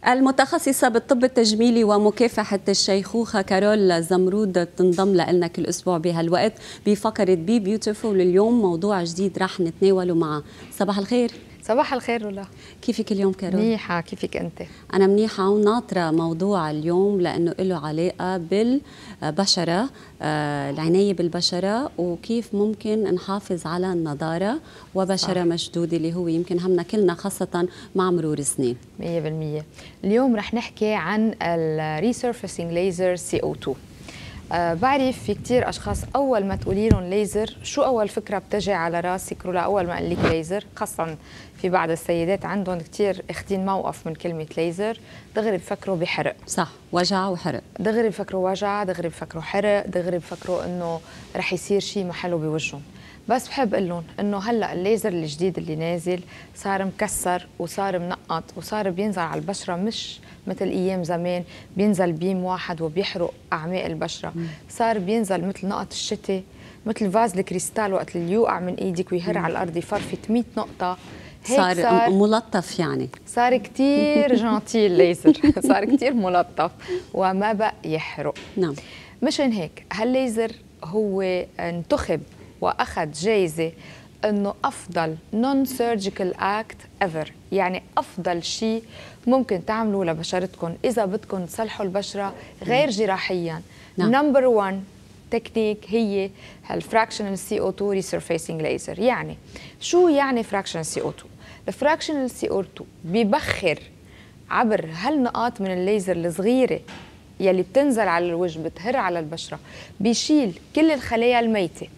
المتخصصة بالطب التجميلي ومكافحة الشيخوخة كارول زمرود تنضم لنا كل أسبوع بهالوقت بفقرة بي بيوتيفول. اليوم موضوع جديد رح نتناوله معها. صباح الخير. صباح الخير رولا. كيفك اليوم كارول؟ منيحة، كيفك أنت؟ أنا منيحة وناطرة موضوع اليوم لأنه له علاقة بالبشرة، العناية بالبشرة وكيف ممكن نحافظ على النضارة وبشرة مشدودة اللي هو يمكن همنا كلنا خاصة مع مرور السنين. 100%. اليوم رح نحكي عن الريسيرفيسنج ليزر CO2. بعرف في كتير أشخاص أول ما تقولي لهم ليزر شو أول فكرة بتجي على راسك رولا؟ أول ما أقول لك ليزر، خاصة في بعض السيدات عندهم كتير اخدين موقف من كلمة ليزر، دغري بفكروا بحرق. صح، وجع وحرق. دغري بفكروا وجع، دغري بفكروا حرق، دغري بفكروا إنه رح يصير شيء محله بوجههم. بس بحب اقول لهم انه هلا الليزر الجديد اللي نازل صار مكسر وصار منقط وصار بينزل على البشره، مش مثل ايام زمان بينزل بيم واحد وبيحرق اعماق البشره. صار بينزل مثل نقط الشتاء، مثل فاز الكريستال وقت اللي يوقع من ايدك ويهر على الارض يفرفت 100 نقطه. هيك صار ملطف، يعني صار كتير جانتي الليزر. صار كتير ملطف وما بقى يحرق. نعم. مشان هيك هالليزر هو انتخب واخذ جايزه انه افضل نون سيرجيكال اكت ايفر، يعني افضل شيء ممكن تعملوا لبشرتكم اذا بدكم تصلحوا البشره غير جراحيا. نمبر 1 تكنيك هي الفراكشنال CO2 ريسيرفيسنج ليزر. يعني شو يعني فراكشنال CO2؟ الفراكشنال CO2 بيبخر عبر هالنقاط من الليزر الصغيره يلي بتنزل على الوجه بتهر على البشره، بيشيل كل الخلايا الميته،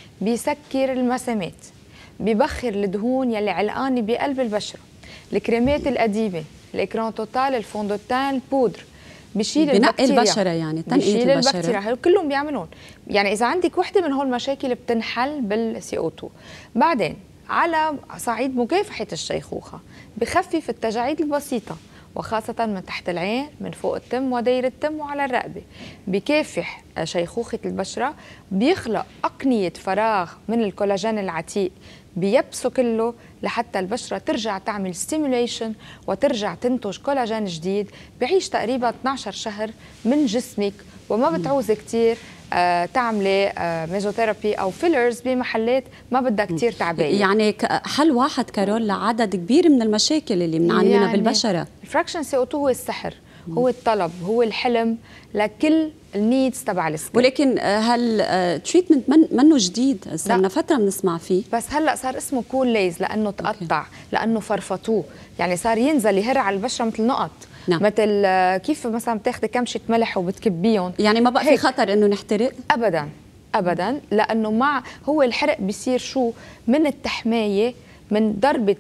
بيسكر المسامات، بيبخر الدهون يلي علقانه بقلب البشره، الكريمات القديمه، الاكران توتال، الفوندوتان، البودر، بيشيل بنقي البكتيريا، البشره، يعني تنقية بيشيل البشره. البكتيريا، كلهم بيعملون. يعني اذا عندك وحده من هول المشاكل بتنحل بالCO2. بعدين على صعيد مكافحه الشيخوخه بخفف التجاعيد البسيطه وخاصة من تحت العين، من فوق التم وداير التم وعلى الرقبة، بكافح شيخوخة البشرة، بيخلق أقنية فراغ من الكولاجين العتيق بيبسه كله لحتى البشرة ترجع تعمل ستيموليشن وترجع تنتج كولاجين جديد. بعيش تقريبا 12 شهر من جسمك وما بتعوزي كتير تعملي ميزوثيرابي او فيلرز بمحلات ما بدها كثير تعبئه. يعني حل واحد كارول لعدد كبير من المشاكل اللي بنعاني منها يعني بالبشره. الفراكشن CO2 هو السحر، هو الطلب، هو الحلم لكل النيدز تبع السكين. ولكن هالتريتمنت منه جديد، صرنا فتره بنسمع فيه، بس هلا صار اسمه كول ليز لانه تقطع، لانه فرفطوه، يعني صار ينزل يهر على البشره مثل نقط. نعم. مثل كيف مثلا بتاخذي كمشه ملح وبتكبيهم، يعني ما بقى في خطر انه نحترق ابدا ابدا، لانه مع هو الحرق بيصير شو من التحمايه، من ضربه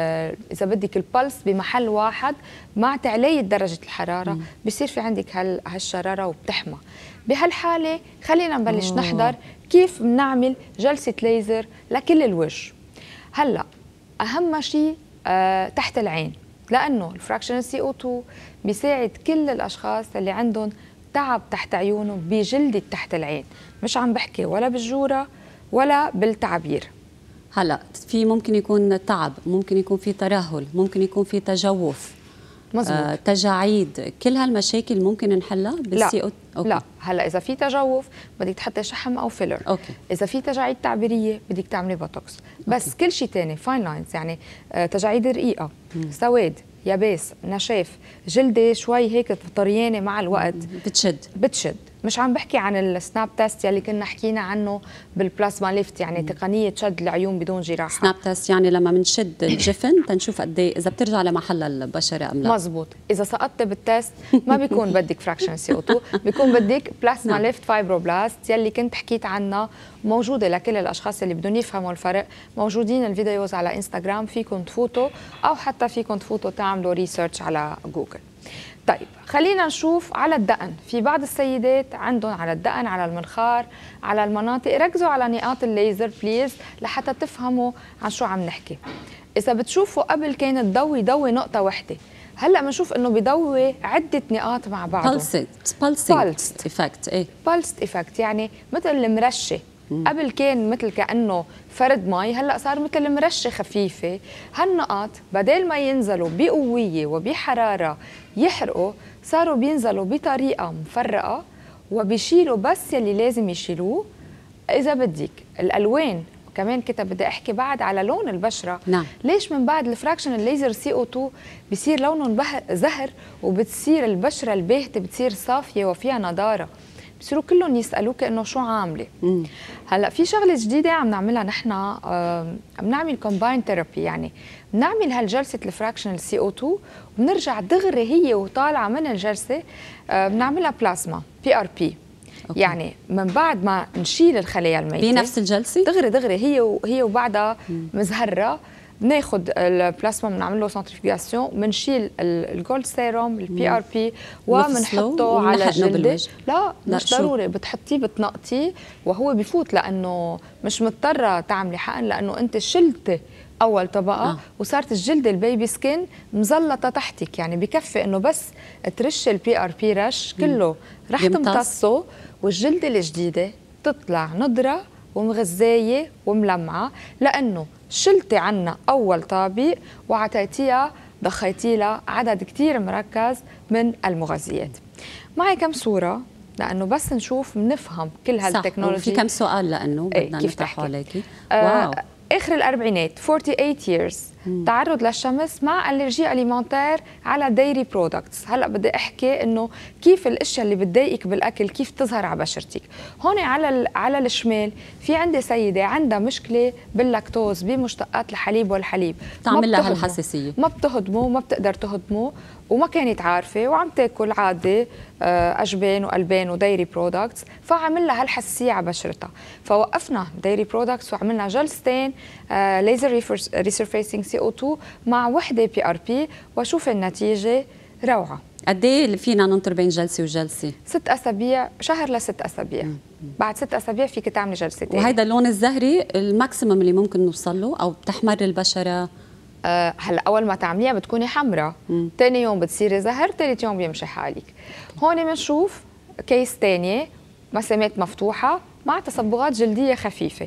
اذا بدك البلس بمحل واحد مع تعليه درجه الحراره بصير في عندك هالشراره وبتحمى. بهالحاله خلينا نبلش نحضر كيف بنعمل جلسه ليزر لكل الوجه. هلا اهم شيء تحت العين، لانه الفراكشنال CO2 بيساعد كل الاشخاص اللي عندهم تعب تحت عيونه بجلدة تحت العين، مش عم بحكي ولا بالجورة ولا بالتعبير. هلا في ممكن يكون تعب، ممكن يكون في ترهل، ممكن يكون في تجوف، مزبوط. تجاعيد، كل هالمشاكل ممكن نحلها بالCO2؟ لا، هلا اذا في تجوف بدك تحطي شحم او فيلر. أوكي. اذا في تجاعيد تعبيريه بدك تعملي بوتوكس. بس أوكي. كل شيء ثاني فاين لاينز، يعني تجاعيد رقيقه، سواد، يابس، نشاف، جلده شوي هيك طريانه مع الوقت بتشد. مش عم بحكي عن السناب تيست يلي كنا حكينا عنه بالبلازما ليفت، يعني تقنيه شد العيون بدون جراحه. سناب تيست يعني لما بنشد الجفن تنشوف قد ايه اذا بترجع لمحل البشره ام لا. مزبوط. اذا سقطت بالتيست ما بيكون بدك فراكشن CO2، بيكون بدك بلازما ليفت فايبروبلاست يلي كنت حكيت عنها، موجوده لكل الاشخاص اللي بدهم يفهموا الفرق. موجودين الفيديوز على انستغرام، فيكم تفوتوا او حتى فيكم تفوتوا تعملوا ريسيرش على جوجل. طيب خلينا نشوف على الدقن. في بعض السيدات عندهم على الدقن، على المنخار، على المناطق، ركزوا على نقاط الليزر بليز لحتى تفهموا عن شو عم نحكي. إذا بتشوفوا قبل كانت ضوي نقطة واحدة، هلا بنشوف انه بضوي عدة نقاط مع بعض. pulsed effect. ايه pulsed effect يعني مثل المرشة قبل كان مثل كأنه فرد مي، هلا صار مثل مرشة خفيفة. هالنقط بدل ما ينزلوا بقوية وبحرارة يحرقوا، صاروا بينزلوا بطريقة مفرقة وبيشيلوا بس يلي لازم يشيلوه. إذا بدك الألوان كمان كنت بدي احكي بعد على لون البشره. نعم. ليش من بعد الفراكشن الليزر CO2 بصير لونهم زهر، وبتصير البشره الباهته بتصير صافيه وفيها نضاره، بصيروا كلهم يسالوك انه شو عامله. هلا في شغله جديده عم نعملها نحن، عم نعمل كومباين ثيرابي، يعني بنعمل هالجلسه الفراكشن CO2 وبنرجع دغري هي وطالعه من الجلسه بنعملها بلازما PRP. يعني من بعد ما نشيل الخلايا الميته بنفس الجلسه دغري هي وبعدها مزهره، بناخذ البلازما بنعمل له سنتريفيغاسيون، بنشيل الجولد سيروم PRP وبنحطه على الجلد. لا مش ضروري، بتحطيه بتنقطيه وهو بفوت، لانه مش مضطره تعملي حقن، لانه انت شلتي اول طبقه وصارت الجلد البيبي سكين مزلطه تحتك، يعني بكفي انه بس ترش PRP رش كله رح تمتصه، والجلد الجديده تطلع نضره ومغذايه وملمعه، لانه شلتي عنا اول طابق وعطيتيها ضخيتي لها عدد كثير مركز من المغذيات. معي كم صوره لانه بس نشوف بنفهم كل هالتكنولوجي. في كم سؤال لانه بدنا نفتحه عليكي. واو. اخر الاربعينات 48 years تعرض للشمس مع الرجي اليمونتير على ديري برودكتس. هلا بدي احكي انه كيف الاشياء اللي بتضايقك بالاكل كيف تظهر على بشرتك. هون على الشمال في عندي سيده عندها مشكله باللاكتوز بمشتقات الحليب والحليب، تعمل لها هالحساسيه، ما بتهضمه ما بتقدر تهضمه، وما كانت عارفه وعم تاكل عادي اجبان والبان وديري برودكتس، فعمل لها هالحساسيه على بشرتها. فوقفنا ديري برودكتس وعملنا جلستين ليزر ريسيرفيسنج CO2 مع وحده PRP، وشوف النتيجه روعه. قد ايه فينا ننطر بين جلسه وجلسه؟ 6 اسابيع، شهر ل6 اسابيع. بعد 6 اسابيع فيك تعملي جلستين. وهيدا اللون الزهري الماكسيمم اللي ممكن نوصل له، او بتحمر البشره؟ هلا اول ما تعمليها بتكوني حمراء، ثاني يوم بتصيري زهر، ثالث يوم بيمشي حالك. هون بنشوف كيس ثانيه مسامات مفتوحه مع تصبغات جلديه خفيفه.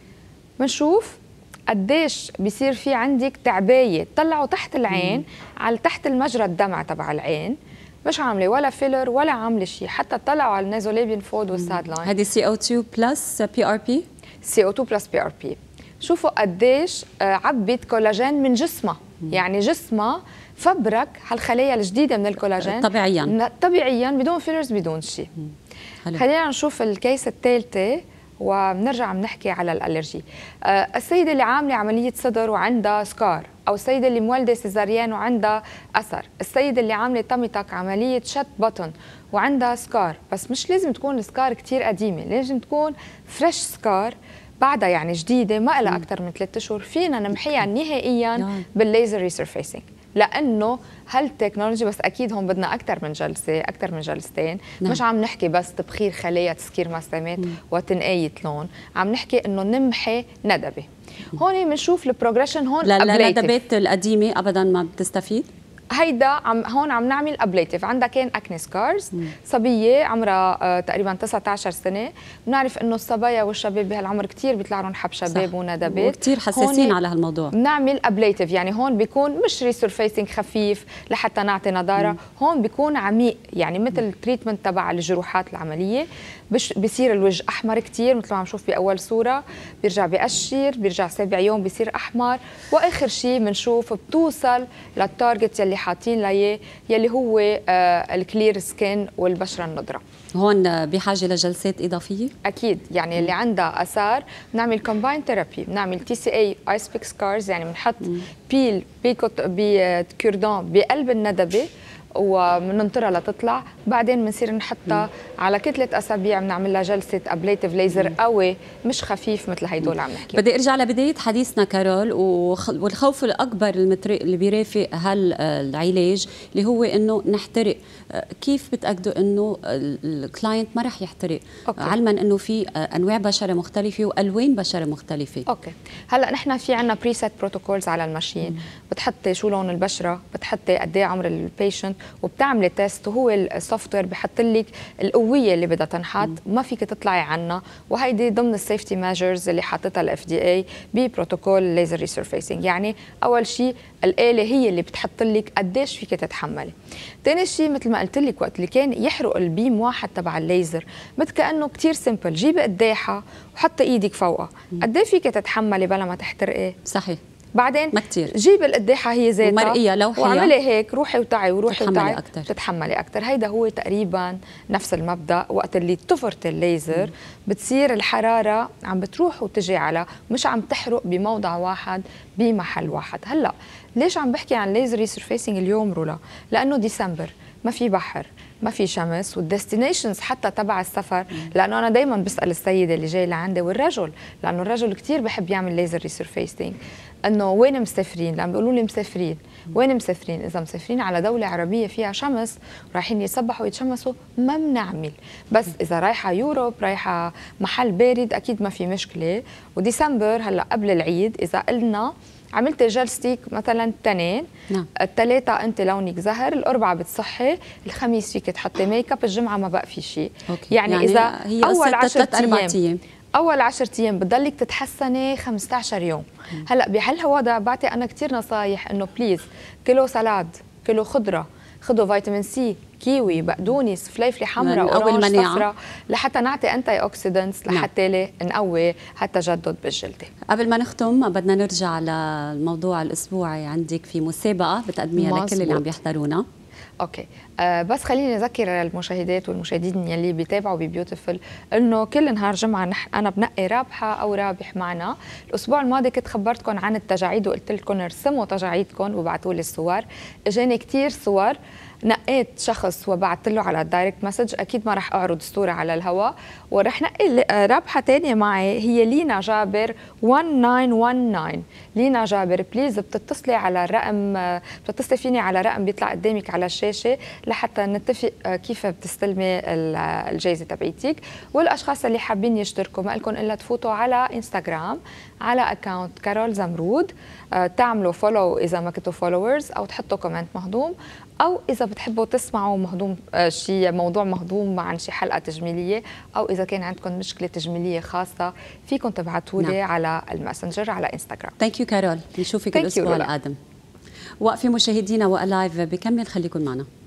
بنشوف قديش بيصير في عندك تعبايه، طلعوا تحت العين على تحت المجرى الدمع تبع العين، مش عامله ولا فيلر ولا عامله شيء، حتى طلعوا على النازوليبيان فود والساد لاين. هذه CO2 بلس PRP؟ CO2 بلس PRP. شوفوا قديش عبت كولاجين من جسمها، يعني جسمها فبرك هالخلايا الجديده من الكولاجين طبيعيا بدون فيلرز بدون شيء. خلينا نشوف الكيس الثالثه وبنرجع بنحكي على الالرجي. السيده اللي عامله عمليه صدر وعندها سكار، او السيده اللي مولده سيزاريان وعندها اثر، السيده اللي عامله تمتك عمليه شت بطن وعندها سكار، بس مش لازم تكون السكار كثير قديمه، لازم تكون فريش سكار بعدها يعني جديده ما لها اكثر من 3 اشهر، فينا نمحيها نهائيا بالليزر ريسيرفيسنج، لانه هالتكنولوجي بس اكيد هون بدنا اكثر من جلسه، اكثر من جلستين. مش عم نحكي بس تبخير خلايا تسكير مسامات وتنقايه لون، عم نحكي انه نمحي ندبه. هون بنشوف البروجريشن. هون لا الندبات القديمه ابدا ما بتستفيد. هيدا هون عم نعمل ابليتيف. عندها كان اكني سكارز، صبيه عمرها تقريبا 19 سنه. بنعرف انه الصبايا والشباب بهالعمر كثير بيطلع لهم حب شباب وندبات، وكثير حساسين على هالموضوع. بنعمل ابليتيف، يعني هون بيكون مش ريسيرفيسنج خفيف لحتى نعطي نضاره، هون بيكون عميق، يعني مثل تريتمنت تبع الجروحات العمليه. بصير الوجه احمر كثير مثل ما عم نشوف باول صوره، بيرجع بيقشر، بيرجع 7 يوم بيصير احمر، واخر شيء بنشوف بتوصل للتارجت يلي حاطين ليه يلي هو الكلير سكين والبشره النضره. هون بحاجه لجلسات اضافيه؟ اكيد، يعني اللي عندها اثار بنعمل كومباين ثيرابي، بنعمل TCA ايس بيك سكارز، يعني بنحط بيل بكردون بقلب الندبه وبننطرها لتطلع، بعدين بنصير نحطها على كتله اسابيع، بنعمل لها جلسه ابليتيف ليزر قوي مش خفيف مثل هيدول عم نحكي. بدي ارجع لبدايه حديثنا كارول، والخوف الاكبر اللي بيرافق هالعلاج اللي هو انه نحترق. كيف بتاكدوا انه الكلاينت ما رح يحترق؟ علما انه في انواع بشره مختلفه والوان بشره مختلفه. اوكي، هلا نحن في عندنا بريسيت بروتوكولز على الماشين، بتحطي شو لون البشره، بتحطي قد ايه عمر البيشنت، وبتعملي تيست، وهو السوفت وير بحط لك القويه اللي بدها تنحط، ما فيك تطلعي عنها، وهيدي ضمن السيفتي ميجرز اللي حاطتها الاف دي اي ببروتوكول ليزر ريسيرفيسنج. يعني اول شيء الاله هي اللي بتحط لك قديش فيك تتحملي. ثاني شيء مثل ما قلت لك وقت اللي كان يحرق البيم واحد تبع الليزر، مثل كانه كثير سمبل، جيبي قداحه وحطي ايدك فوقها، قد ايه فيك تتحملي بلا ما تحترقي؟ صحيح. بعدين ما كتير. جيبي القداحه هي ذاتها ومرئيه لوحيه واعملي هيك، روحي وتعي وروحي وتعي، أكتر. تتحملي اكثر. هيدا هو تقريبا نفس المبدا. وقت اللي تفرت الليزر بتصير الحراره عم بتروح وتجي على، مش عم تحرق بموضع واحد بمحل واحد. هلا ليش عم بحكي عن ليزر ريسيرفيسنج اليوم رولا؟ لانه ديسمبر، ما في بحر، ما في شمس، والديستنيشنز حتى تبع السفر، لانه انا دائما بسال السيده اللي جاي لعندي والرجل، لانه الرجل كثير بحب يعمل ليزر ريسيرفيسنج، انه وين مسافرين؟ لما بيقولوا لي مسافرين، وين مسافرين؟ اذا مسافرين على دوله عربيه فيها شمس رايحين يسبحوا ويتشمسوا ما بنعمل، بس اذا رايحه يوروب، رايحه محل بارد، اكيد ما في مشكله. وديسمبر هلا قبل العيد اذا قلنا عملت جلستيك مثلا تنين، نعم. الثلاثة انت لونك زهر، الاربعة بتصحي، الخميس فيك تحطي ميك اب، الجمعة ما بقى في شيء. يعني اذا هي اول 10 ايام اول 10 ايام بتضلك تتحسني 15 يوم. هلا بهالوضع بعطي انا كثير نصايح انه بليز كيلو سلاد، كيلو خضره، خذوا فيتامين سي، كيوي، بقدونس، فليفله حمراء، اورانج، صفراء، لحتى نعطي انتي اوكسيدنتس لحتى نقوي هالتجدد بالجلده. قبل ما نختم بدنا نرجع للموضوع الاسبوعي، عندك في مسابقه بتقدميها لكل اللي عم بيحضرونا. اوكي، بس خليني اذكر المشاهدات والمشاهدين يلي بيتابعوا ببيوتيفل انه كل نهار جمعه انا بنقي رابحه او رابح معنا. الاسبوع الماضي كنت خبرتكم عن التجاعيد وقلت لكم ارسموا تجاعيدكم وابعثوا لي الصور، اجاني كثير صور، نقيت شخص وبعثت له على الدايركت مسج، اكيد ما رح اعرض الصوره على الهواء، ورح نقي رابحه ثانيه معي هي لينا جابر 1919. لينا جابر بليز بتتصلي على الرقم، بتتصلي فيني على رقم بيطلع قدامك على الشاشه لحتى نتفق كيف بتستلمي الجائزه تبعيتك. والاشخاص اللي حابين يشتركوا ما لكم الا تفوتوا على انستغرام على اكونت كارول زمرود، تعملوا فولو اذا ما كنتوا فولورز، او تحطوا كومنت مهضوم، او اذا بتحبوا تسمعوا مهضوم شيء موضوع مهضوم عن شي حلقه تجميليه، او اذا كان عندكم مشكله تجميليه خاصه فيكم تبعتوا لي على الماسنجر على انستغرام. ثانك يو كارول، نشوفك الاسبوع القادم. وقفي مشاهدينا ولايف بكمل، خليكم معنا.